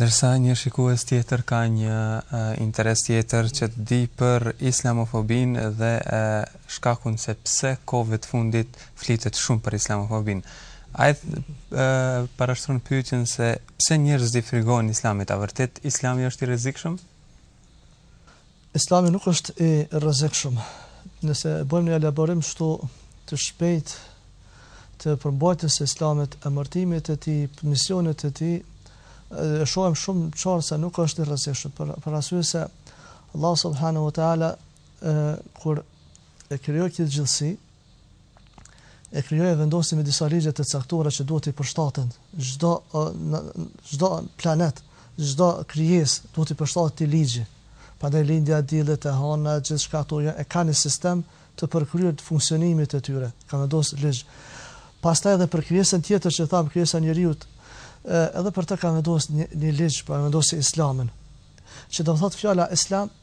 Ndërsa një shikues tjetër ka një interes tjetër që të di për islamofobinë dhe shkakun se pse kohëve të fundit flitet shumë për islamofobinë. Ai parashtron pyetjen se pse njerëzit i frikojnë Islamit, a vërtet Islami është i rrezikshëm? Islami nuk është i rrezikshëm. Nëse bëjmë një elaborim shtu të shpejt të përmbajtjes së Islamit, emërtimit të tij, misionit të tij, e shohim shumë qartë se nuk është i rrezikshëm, për arsye se Allah subhanahu wa taala kur e krijoi këtë gjithësi, e krijoi vendosi me disa ligje të caktuara që duhet i përshtaten çdo planet, çdo krijesë duhet i përshtatet këtij ligji. Prandaj lindja, diellet, e hëna, gjithçka ato e kanë një sistem të përkryer të funksionimit të tyre, kanë vendosur ligj. Pastaj edhe për krijesën tjetër që tham krijesa e njerëzit, edhe për të kanë vendosur një ligj, pra vendosur Islamin. Që do thotë fjala Islam,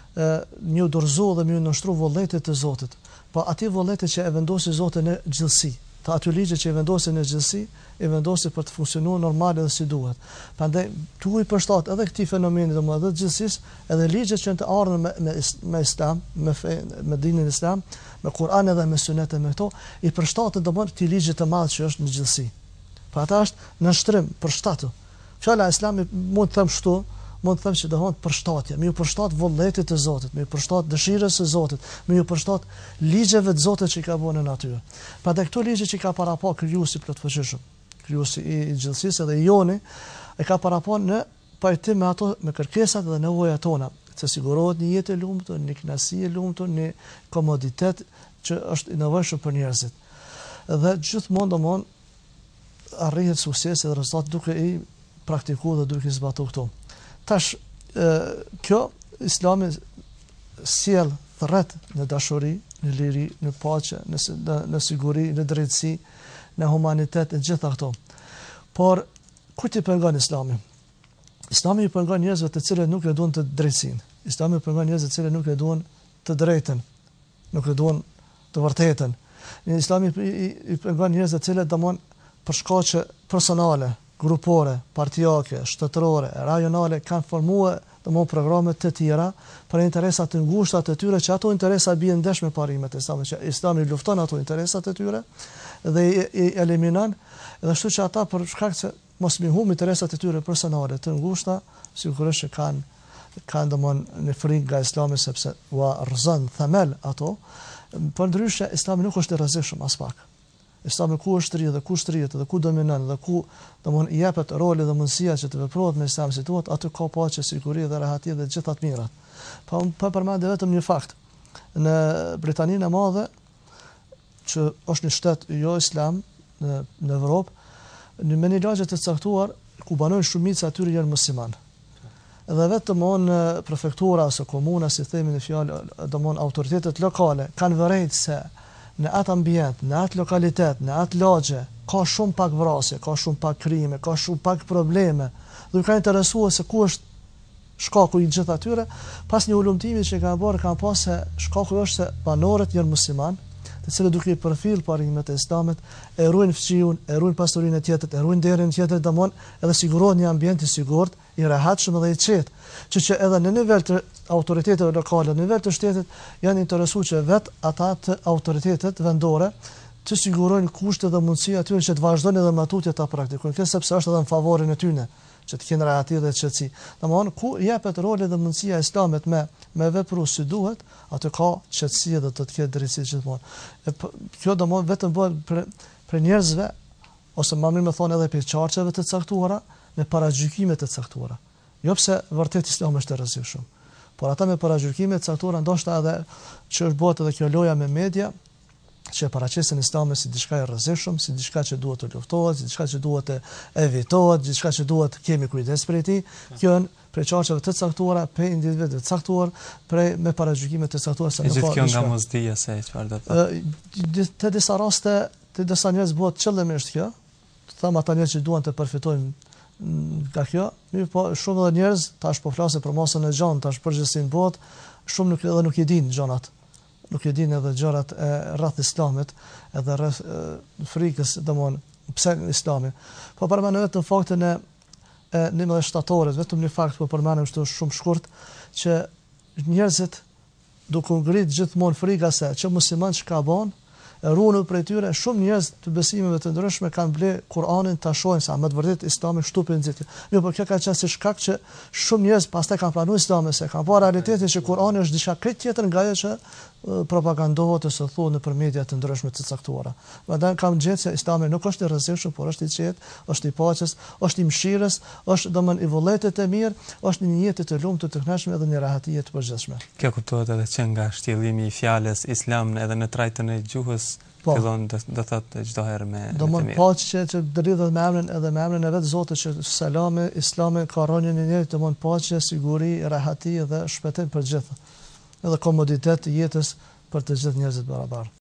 më dorëzo dhe më nështru vullnetit të Zotit. Po aty vullnetit që e vendosi Zoti në gjithësi, të aty ligje që e vendosi në gjithësi, e vendosi për të funksionuar normal edhe si duhet. Prandaj tu i përshtat edhe këtij fenomeni domosdoshmë edhe gjithësisë, edhe ligjet që të ardhur me Islam, me dinin Islam, me Kur'an edhe me Sunetin me këto, i përshtatet domosdoshmë këtij ligji të madh që është në gjithësi. Pra ata është në shtrim përshtatur. Fjala Islami mund të them kështu, mund të them që dohon përshtatje, më ju përshtat vullnetit të Zotit, më ju përshtat dëshirës së Zotit, më ju përshtat ligjeve të Zotit që ka bënë në natyrë. Prandaj këto ligje që ka parapo krijuesi plotfuqishëm, krijuesi i gjithësisë edhe i joni, e ka parapo në pajtim me ato, me kërkesat dhe nevojat tona, të sigurohet një jetë e lumtur, një kënaqësi e lumtur, një komoditet që është i nevojshëm për njerëzit. Dhe gjithmonë domon arrihet suksesi dhe rezultat duke i praktikuar dhe duke i zbatuar këto. Tash kjo Islami sjell thret në dashuri, në liri, në paqe, në siguri, në drejtësi, në humanitet, në gjitha këto. Por kujt i pengon Islami? Islami i pengon njerëzve të cilët nuk e duan të drejtësinë. Islami i pengon njerëzve të cilët nuk e duan të drejtën, nuk e duan të vërtetën. Islami i pengon njerëzve të cilët domon për shkaqe personale, grupore, partijake, shtetërore, rajonale kanë formuar domosdoshmë programe të tjera për interesa të ngushta të tyre, që ato interesa bien ndesh me parimet e Islamit, që Islami lufton ato interesat e tyre dhe i eliminon, dhe ashtu që ata për shkak se mos mi humb interesat e tyre personale të ngushta, sigurisht që kanë domosdoshmë në frikë nga Islami, sepse ua rrezon themel ato. Por ndryshe Islami nuk është i rrezikshëm as pak. Islami ku është rrjedh dhe ku shtrihet dhe ku dominon dhe ku domthon i jepet roli dhe mundësia që të veprohet me Islam si thuhet, aty ka paqe, siguri dhe rahati dhe gjitha të mirat. Po përmend vetëm një fakt. Në Britaninë e Madhe, që është një shtet jo islam në Evropë, në me një lagje të caktuar ku banojnë shumica aty janë musliman. Dhe vetëm në prefektura ose komuna, si themi në fjalë, domthon autoritetet lokale kanë vërejtë se në atë ambient, në atë lokalitet, në atë lagje, ka shumë pak vrasje, ka shumë pak krime, ka shumë pak probleme, dhe ka interesuar se ku është shkaku i gjithë atyre. Pas një ulumtimi që kanë bërë, kanë pasur se shkaku është se banorët janë musliman, të cilët duke i përfill parimet e Islamit, e ruajnë fqiun, e ruajnë pasurinë e tjetrit, e ruajnë derën tjetër, domon edhe sigurohen një ambient i sigurt, i rehatshëm dhe i qetë, që edhe në nivel të autoriteteve lokale, në nivel të shtetit, janë interesuar që vetë ata të autoritetet vendore të sigurojnë kushte dhe mundësi atyre që të vazhdojnë edhe matutje ta praktikojnë, kjo sepse është edhe në favorin e tyre, që të kenë rahati dhe qetësi. Domthon ku jepet roli dhe mundësia e Islamit me vepru si duhet, atë ka qetësi dhe të ketë drejtësi gjithmonë. Kjo domthon vetëm bëhet për njerëzve, ose më mirë më thonë edhe për çarçeve të caktuara, me paragjykime të caktuara. Jo pse vërtet Islami është i rrezikshëm, por ata me paragjykime të caktuara, ndoshta edhe që është bëhet edhe kjo loja me media, që paraqesin Islamin si diçka e rrezikshëm, si diçka që duhet të luftohet, si diçka që duhet të evitohet, diçka që duhet të kemi kujdes për ti. Kjo janë prej çarçeve të caktuara, për individëve të caktuar, me paragjykime të caktuara se nuk ka. Kjo nga mosdia se çfarë do të thotë. Te disa raste, te disa njerëz bëhet qëllimisht kjo. Tham ata njerëz që duan të përfitojnë nga kjo, mirë po shumë edhe njerëz tash po flasin për masën e gjanë, tash përgjithësinë bëhet, shumë nuk i dinë gjanat. Nuk e dinë edhe gjërat e rreth Islamit, edhe rreth frikës, domthon pse Islami. Po përmend vetëm faktin e e 19 vetëm një fakt po përmendem kështu shumë shkurt, që njerëzit duke ngrit gjithmonë frika se që musliman çka bën, runë prej tyre, shumë njerëz të besimeve të ndryshme kanë ble Kur'anin ta shohin sa më të vërtet Islami shtupin nxit. Jo, por kjo ka qenë si shkak që shumë njerëz pastaj kanë planuar Islamin, se kanë parë realitetin që Kur'ani është diçka krejt tjetër nga ajo që propagandohet ose thuhet nëpër media të ndryshme të caktuara. Prandaj kam gjetur se Islami nuk është i rrezikshëm, por është i qetë, është i paqes, është i mëshirës, është domosdoshmë i vullnetit të mirë, është një jetë të lumtur, të kënaqshme dhe një rahatie të përgjithshme. Kjo kuptohet edhe që nga shtjellimi i fjalës Islam edhe në trajtën e gjuhës fillon do thotë çdo herë me të mirë. Paqe që dridhet me emrin edhe me emrin e vet Zotit që selami, Islami ka rënien e njëjtë, domthon paqe, siguri, rahati dhe shpëtim për gjithë. Edhe komoditet të jetës për të gjithë njerëzit barabartë.